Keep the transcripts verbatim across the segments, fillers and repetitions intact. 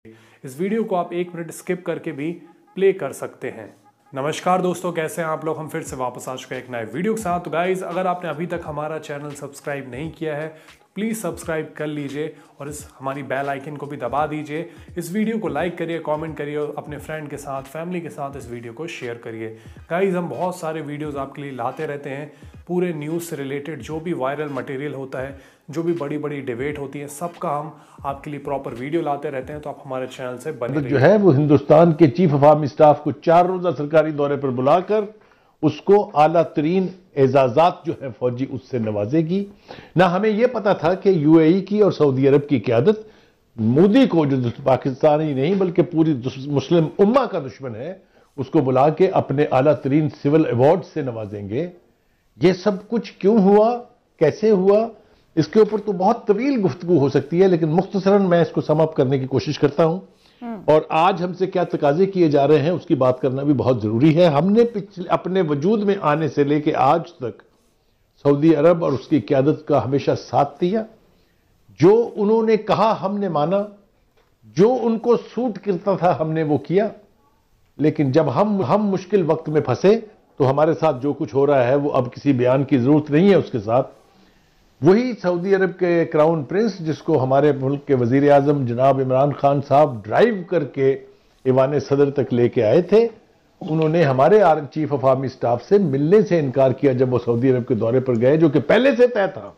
इस वीडियो को आप एक मिनट स्किप करके भी प्ले कर सकते हैं। नमस्कार दोस्तों, कैसे हैं आप लोग। हम फिर से वापस आ चुके हैं एक नए वीडियो के साथ। तो गाइज, अगर आपने अभी तक हमारा चैनल सब्सक्राइब नहीं किया है तो प्लीज़ सब्सक्राइब कर लीजिए और इस हमारी बेल आइकन को भी दबा दीजिए। इस वीडियो को लाइक करिए, कमेंट करिए और अपने फ्रेंड के साथ, फैमिली के साथ इस वीडियो को शेयर करिए। गाइज, हम बहुत सारे वीडियोस आपके लिए लाते रहते हैं, पूरे न्यूज़ से रिलेटेड जो भी वायरल मटेरियल होता है, जो भी बड़ी बड़ी डिबेट होती है, सबका हम आपके लिए प्रॉपर वीडियो लाते रहते हैं। तो आप हमारे चैनल से बने रहिए। जो है वो हिंदुस्तान के चीफ ऑफ आर्मी स्टाफ को चार रोजा सरकारी दौरे पर बुलाकर उसको आला तरीन एजाजात जो है फौजी उससे नवाजेगी। ना हमें यह पता था कि यूएई की और सऊदी अरब की क़यादत मोदी को, जो पाकिस्तान ही नहीं बल्कि पूरी मुस्लिम उम्मा का दुश्मन है, उसको बुला के अपने आला तरीन सिविल अवार्ड से नवाजेंगे। ये सब कुछ क्यों हुआ, कैसे हुआ, इसके ऊपर तो बहुत तवील गुफ्तगू हो सकती है, लेकिन मुख्तसरन मैं इसको सम अप करने की कोशिश करता हूं। और आज हमसे क्या तकाजे किए जा रहे हैं उसकी बात करना भी बहुत जरूरी है। हमने पिछले अपने वजूद में आने से लेकर आज तक सऊदी अरब और उसकी क़यादत का हमेशा साथ दिया। जो उन्होंने कहा हमने माना, जो उनको सूट करता था हमने वो किया। लेकिन जब हम हम मुश्किल वक्त में फंसे तो हमारे साथ जो कुछ हो रहा है वो अब किसी बयान की जरूरत नहीं है उसके साथ। वही सऊदी अरब के क्राउन प्रिंस, जिसको हमारे मुल्क के वजीर आजम जनाब इमरान खान साहब ड्राइव करके ईवान सदर तक लेके आए थे, उन्होंने हमारे चीफ ऑफ आर्मी स्टाफ से मिलने से इनकार किया जब वो सऊदी अरब के दौरे पर गए, जो कि पहले से तय था।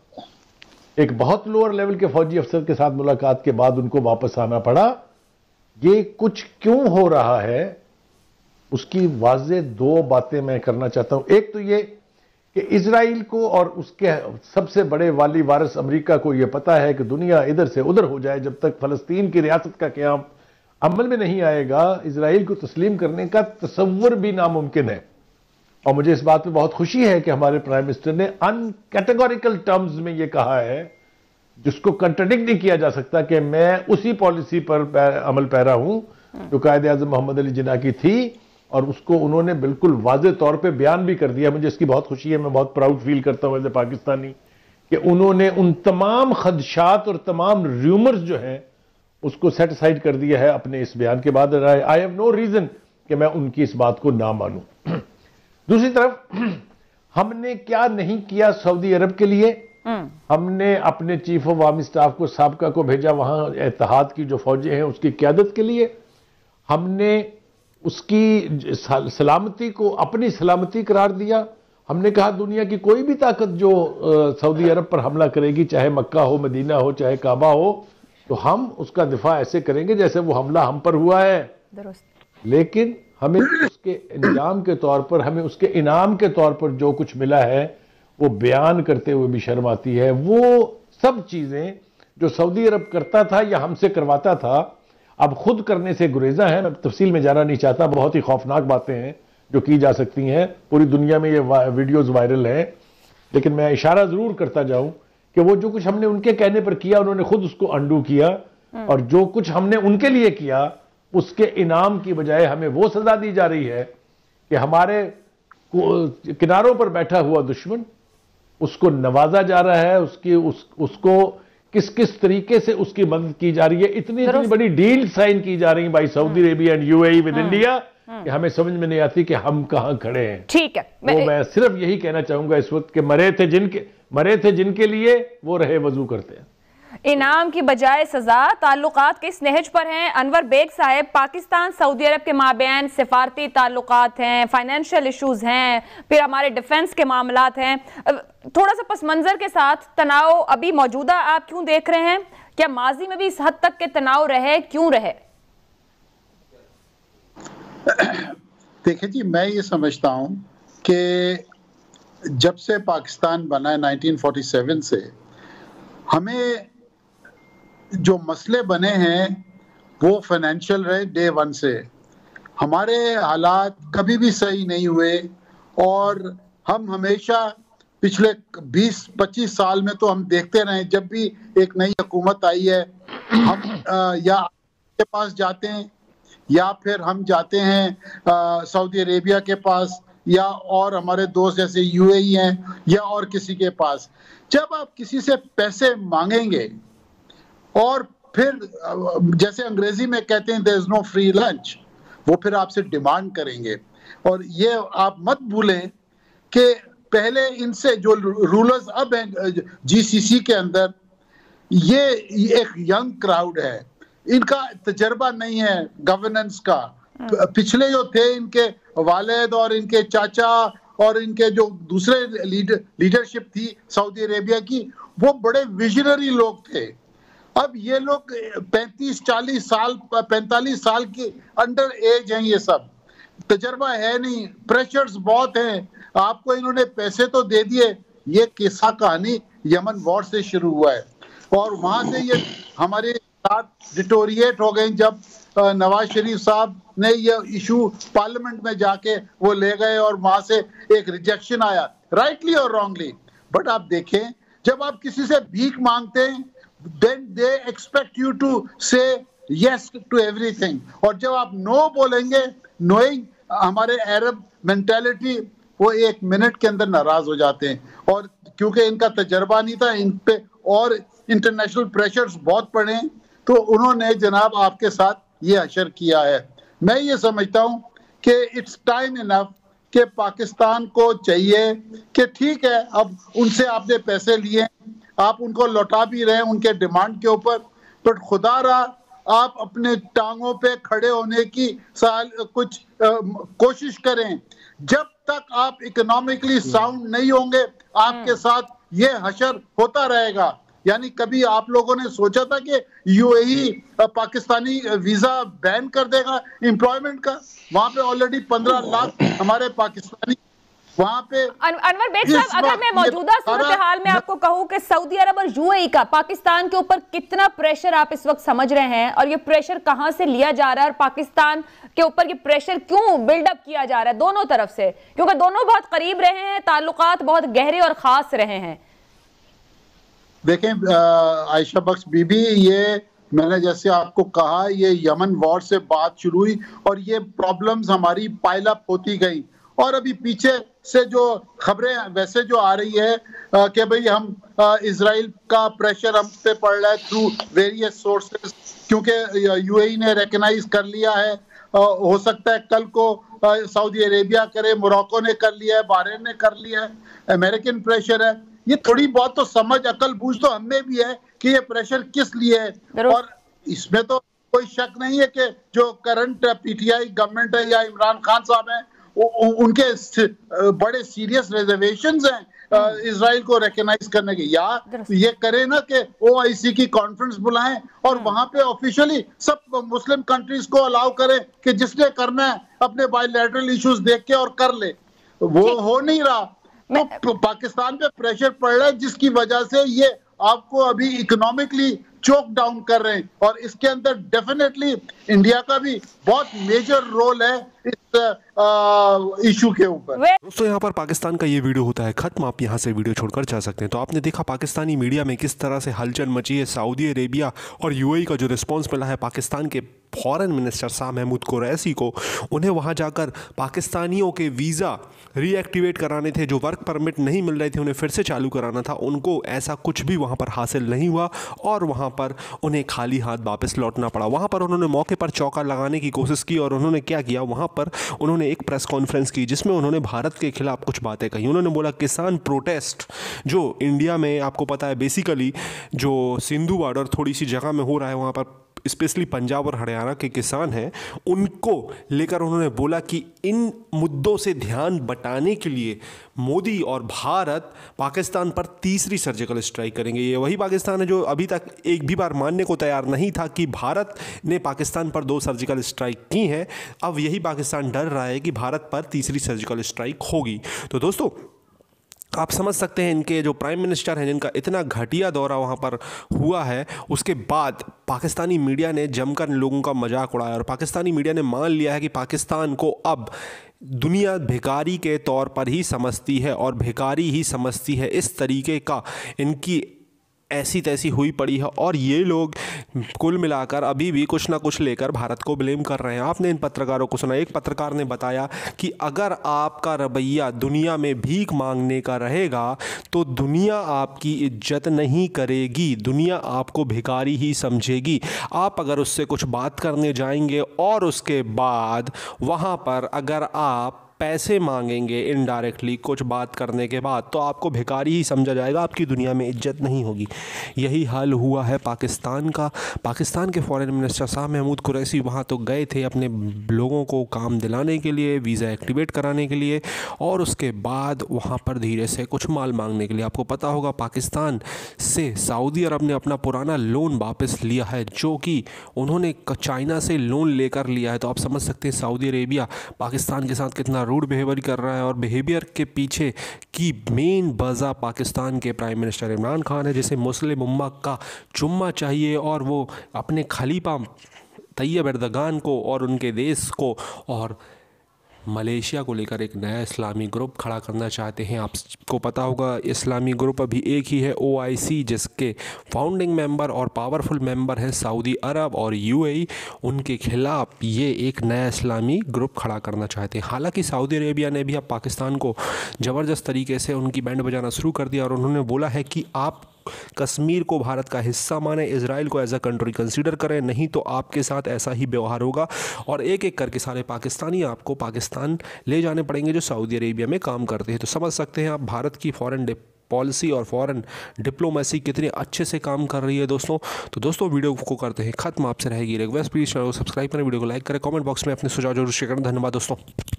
एक बहुत लोअर लेवल के फौजी अफसर के साथ मुलाकात के बाद उनको वापस आना पड़ा। ये कुछ क्यों हो रहा है उसकी वाज़े दो बातें मैं करना चाहता हूं। एक तो ये कि इजराइल को और उसके सबसे बड़े वाली वारिस अमेरिका को यह पता है कि दुनिया इधर से उधर हो जाए, जब तक फलस्तीन की रियासत का क़याम अमल में नहीं आएगा, इजराइल को तस्लीम करने का तसव्वुर भी नामुमकिन है। और मुझे इस बात पे बहुत खुशी है कि हमारे प्राइम मिनिस्टर ने अनकैटेगोरिकल टर्म्स में यह कहा है, जिसको कंट्राडिक्ट नहीं किया जा सकता, कि मैं उसी पॉलिसी पर अमल पैरा हूं जो कायदे आज़म मोहम्मद अली जिन्ना की थी, और उसको उन्होंने बिल्कुल वाज़े तौर पे बयान भी कर दिया। मुझे इसकी बहुत खुशी है, मैं बहुत प्राउड फील करता हूं एज ए पाकिस्तानी कि उन्होंने उन तमाम खदशात और तमाम र्यूमर्स जो हैं उसको सेट असाइड कर दिया है अपने इस बयान के बाद। आई हैव नो रीजन कि मैं उनकी इस बात को ना मानूं। दूसरी तरफ हमने क्या नहीं किया सऊदी अरब के लिए। हमने अपने चीफ ऑफ आर्मी स्टाफ को साबका को भेजा वहां इत्तेहाद की जो फौजी हैं उसकी क़यादत के लिए। हमने उसकी सलामती को अपनी सलामती करार दिया। हमने कहा दुनिया की कोई भी ताकत जो सऊदी अरब पर हमला करेगी, चाहे मक्का हो, मदीना हो, चाहे काबा हो, तो हम उसका दिफा ऐसे करेंगे जैसे वो हमला हम पर हुआ है। लेकिन हमें उसके इंजाम के तौर पर, हमें उसके इनाम के तौर पर जो कुछ मिला है वो बयान करते हुए भी शर्म आती है। वो सब चीजें जो सऊदी अरब करता था या हमसे करवाता था, अब खुद करने से गुरेजा है। मैं तफसील में जाना नहीं चाहता, बहुत ही खौफनाक बातें हैं जो की जा सकती हैं। पूरी दुनिया में ये वीडियोस वायरल हैं, लेकिन मैं इशारा जरूर करता जाऊं कि वो जो कुछ हमने उनके कहने पर किया, उन्होंने खुद उसको अंडू किया, और जो कुछ हमने उनके लिए किया उसके इनाम की बजाय हमें वो सजा दी जा रही है कि हमारे किनारों पर बैठा हुआ दुश्मन, उसको नवाजा जा रहा है, उसकी उस, उसको किस किस तरीके से उसकी मदद की जा रही है। इतनी इतनी बड़ी डील साइन की जा रही है by Saudi Arabia and UAE with India कि हमें समझ में नहीं आती कि हम कहां खड़े हैं। ठीक है, मैं, तो मैं सिर्फ यही कहना चाहूंगा इस वक्त कि मरे थे जिनके मरे थे जिनके लिए वो रहे वजू करते हैं। इनाम की बजाय सजा, ताल्लुकात किस नहज पर हैं? अनवर बेग साहब, पाकिस्तान सऊदी अरब के माबैन सिफारती ताल्लुकात हैं, फाइनेंशियल इश्यूज हैं, फिर हमारे डिफेंस के मामलात हैं। थोड़ा सा पस मंजर के साथ तनाव अभी मौजूदा आप क्यों देख रहे हैं? क्या माजी में भी इस हद तक के तनाव रहे, क्यों रहे? देखिए जी, मैं ये समझता हूं कि जब से पाकिस्तान बना है नाइनटीन फोर्टी सेवन से, हमें जो मसले बने हैं वो फाइनेंशियल रहे डे वन से। हमारे हालात कभी भी सही नहीं हुए, और हम हमेशा पिछले बीस पच्चीस साल में तो हम देखते रहे, जब भी एक नई हुकूमत आई है हम आ, या के पास जाते हैं या फिर हम जाते हैं सऊदी अरेबिया के पास, या और हमारे दोस्त जैसे यूएई हैं, या और किसी के पास। जब आप किसी से पैसे मांगेंगे और फिर जैसे अंग्रेजी में कहते हैं there is no free lunch, वो फिर आपसे डिमांड करेंगे। और ये आप मत भूलें कि पहले इनसे जो रूलर्स अब हैं जीसीसी के अंदर, ये एक यंग क्राउड है, इनका तजर्बा नहीं है गवर्नेंस का। पिछले जो थे इनके वालिद और इनके चाचा और इनके जो दूसरे लीडर लीडरशिप थी सऊदी अरेबिया की, वो बड़े विजनरी लोग थे। अब ये लोग पैंतीस चालीस साल पैंतालीस साल की अंडर एज हैं, ये सब तजर्बा है नहीं, प्रेशर्स बहुत हैं। आपको इन्होंने पैसे तो दे दिए। ये किस्सा कहानी यमन वॉर से शुरू हुआ है और वहां से ये हमारे साथ डिटोरिएट हो गए जब नवाज शरीफ साहब ने ये इशू पार्लियामेंट में जाके वो ले गए और वहां से एक रिजेक्शन आया, राइटली और रॉन्गली। बट आप देखें, जब आप किसी से भीख मांगते हैं then they expect you to say yes to everything, और जब आप नो बोलेंगे, नोइंग हमारे अरब मेंटालिटी, वो एक मिनट के अंदर नाराज हो जाते हैं। और क्योंकि इनका तजर्बा नहीं था, इन पे और इंटरनेशनल प्रेशर्स बहुत पड़े, तो उन्होंने जनाब आपके साथ ये हशर किया है। मैं ये समझता हूँ कि इट्स टाइम इनफ कि पाकिस्तान को चाहिए कि ठीक है, अब उनसे आपने पैसे लिए, आप उनको लौटा भी रहे हैं उनके डिमांड के ऊपर, बट खुदा रहा आप अपने टांगों पे खड़े होने की साल कुछ आ, कोशिश करें। जब तक आप इकोनॉमिकली साउंड नहीं होंगे, आपके साथ ये हशर होता रहेगा। यानी कभी आप लोगों ने सोचा था कि यूएई पाकिस्तानी वीजा बैन कर देगा एम्प्लॉयमेंट का? वहां पे ऑलरेडी पंद्रह लाख हमारे पाकिस्तानी वहां पे। अन, अनवर बेग साहब, अगर मैं मौजूदा सूरत हाल में आपको कहूं कि सऊदी अरब और यूएई का पाकिस्तान के ऊपर कितना प्रेशर आप इस वक्त समझ रहे हैं, और ये प्रेशर कहां से लिया जा रहा है, और पाकिस्तान के ऊपर ये प्रेशर क्यों बिल्डअप किया जा रहा है दोनों तरफ से? क्योंकि दोनों बहुत करीब रहे हैं, ताल्लुकात बहुत गहरे और खास रहे हैं। देखें आयशा बख्श बीबी, ये मैंने जैसे आपको कहा, ये यमन वॉर से बात शुरू हुई और ये प्रॉब्लम्स हमारी पाइल अप होती गई, और अभी पीछे से जो खबरें वैसे जो आ रही है कि भाई हम इजराइल का प्रेशर हम पे पड़ रहा है थ्रू वेरियस सोर्सेस, क्योंकि यूएई ने रिकॉग्नाइज कर लिया है, हो सकता है कल को सऊदी अरेबिया करे, मोरक्को ने कर लिया है, बहरीन ने कर लिया है, अमेरिकन प्रेशर है। ये थोड़ी बहुत तो समझ अकल बूझ तो हमें भी है कि ये प्रेशर किस लिए है, और इसमें तो कोई शक नहीं है कि जो करंट पीटीआई गवर्नमेंट है या इमरान खान साहब हैं, उनके बड़े सीरियस रिजर्वेशंस हैं इजराइल को रिकॉग्नाइज करने के। या ये करे ना कि ओआईसी की कॉन्फ्रेंस बुलाएं और वहां पे ऑफिशियली सब मुस्लिम कंट्रीज को अलाउ करें कि जिसने करना है अपने बायलैटरल इश्यूज देख के और कर ले। वो हो नहीं रहा, तो पाकिस्तान पे प्रेशर पड़ रहा है, जिसकी वजह से ये आपको अभी इकोनॉमिकली चोक डाउन कर रहे हैं, और इसके अंदर डेफिनेटली इंडिया का भी बहुत मेजर रोल है इस इशू के ऊपर। दोस्तों, यहाँ पर पाकिस्तान का ये वीडियो होता है खत्म, आप यहाँ से वीडियो छोड़कर जा सकते हैं। तो आपने देखा पाकिस्तानी मीडिया में किस तरह से हलचल मची है, सऊदी अरेबिया और यूएई का जो रिस्पॉन्स मिला है पाकिस्तान के फॉरेन मिनिस्टर शाह महमूद कुरैशी को। उन्हें वहाँ जाकर पाकिस्तानियों के वीज़ा रीएक्टिवेट कराने थे, जो वर्क परमिट नहीं मिल रहे थे उन्हें फिर से चालू कराना था। उनको ऐसा कुछ भी वहाँ पर हासिल नहीं हुआ और वहाँ पर उन्हें खाली हाथ वापस लौटना पड़ा। वहाँ पर उन्होंने मौके पर चौका लगाने की कोशिश की, और उन्होंने क्या किया, वहाँ पर उन्होंने एक प्रेस कॉन्फ्रेंस की जिसमें उन्होंने भारत के खिलाफ कुछ बातें कही। उन्होंने बोला किसान प्रोटेस्ट जो इंडिया में आपको पता है बेसिकली जो सिंधु बॉर्डर थोड़ी सी जगह में हो रहा है, वहाँ पर स्पेशली पंजाब और हरियाणा के किसान हैं, उनको लेकर उन्होंने बोला कि इन मुद्दों से ध्यान बटाने के लिए मोदी और भारत पाकिस्तान पर तीसरी सर्जिकल स्ट्राइक करेंगे। ये वही पाकिस्तान है जो अभी तक एक भी बार मानने को तैयार नहीं था कि भारत ने पाकिस्तान पर दो सर्जिकल स्ट्राइक की हैं। अब यही पाकिस्तान डर रहा है कि भारत पर तीसरी सर्जिकल स्ट्राइक होगी। तो दोस्तों, आप समझ सकते हैं इनके जो प्राइम मिनिस्टर हैं, जिनका इतना घटिया दौरा वहाँ पर हुआ है, उसके बाद पाकिस्तानी मीडिया ने जमकर इन लोगों का मजाक उड़ाया, और पाकिस्तानी मीडिया ने मान लिया है कि पाकिस्तान को अब दुनिया भिखारी के तौर पर ही समझती है और भिखारी ही समझती है। इस तरीके का इनकी ऐसी तैसी हुई पड़ी है और ये लोग कुल मिलाकर अभी भी कुछ ना कुछ लेकर भारत को ब्लेम कर रहे हैं। आपने इन पत्रकारों को सुना, एक पत्रकार ने बताया कि अगर आपका रवैया दुनिया में भीख मांगने का रहेगा तो दुनिया आपकी इज्जत नहीं करेगी, दुनिया आपको भिखारी ही समझेगी। आप अगर उससे कुछ बात करने जाएंगे और उसके बाद वहाँ पर अगर आप पैसे मांगेंगे इनडायरेक्टली कुछ बात करने के बाद, तो आपको भिखारी ही समझा जाएगा, आपकी दुनिया में इज्जत नहीं होगी। यही हाल हुआ है पाकिस्तान का। पाकिस्तान के फॉरेन मिनिस्टर शाह महमूद कुरैशी वहाँ तो गए थे अपने लोगों को काम दिलाने के लिए, वीज़ा एक्टिवेट कराने के लिए, और उसके बाद वहाँ पर धीरे से कुछ माल मांगने के लिए। आपको पता होगा पाकिस्तान से सऊदी अरब ने अपना पुराना लोन वापस लिया है, जो कि उन्होंने चाइना से लोन लेकर लिया है। तो आप समझ सकते हैं सऊदी अरेबिया पाकिस्तान के साथ कितना रूड बिहेवियर कर रहा है, और बिहेवियर के पीछे की मेन वजह पाकिस्तान के प्राइम मिनिस्टर इमरान खान है, जिसे मुस्लिम उम्मा का चुम्मा चाहिए और वो अपने खलीफा तैयब एर्दोगान को और उनके देश को और मलेशिया को लेकर एक नया इस्लामी ग्रुप खड़ा करना चाहते हैं। आपको पता होगा इस्लामी ग्रुप अभी एक ही है, ओ आई सी, जिसके फाउंडिंग मेंबर और पावरफुल मेंबर हैं सऊदी अरब और यू ए ई। उनके खिलाफ ये एक नया इस्लामी ग्रुप खड़ा करना चाहते हैं। हालांकि सऊदी अरेबिया ने भी अब पाकिस्तान को ज़बरदस्त तरीके से उनकी बैंड बजाना शुरू कर दिया और उन्होंने बोला है कि आप कश्मीर को भारत का हिस्सा माने, इजराइल को एज अ कंट्री कंसीडर करें, नहीं तो आपके साथ ऐसा ही व्यवहार होगा और एक एक करके सारे पाकिस्तानी आपको पाकिस्तान ले जाने पड़ेंगे जो सऊदी अरेबिया में काम करते हैं। तो समझ सकते हैं आप भारत की फॉरेन पॉलिसी और फॉरेन डिप्लोमेसी कितने अच्छे से काम कर रही है दोस्तों। तो दोस्तों वीडियो को करते हैं खत्म। आपसे रहेगी रिक्वेस्ट, प्लीज़ चैनल को सब्सक्राइब करें, वीडियो को लाइक करें, कमेंट बॉक्स में अपने सुझाव जरूर शेयर करें। धन्यवाद दोस्तों।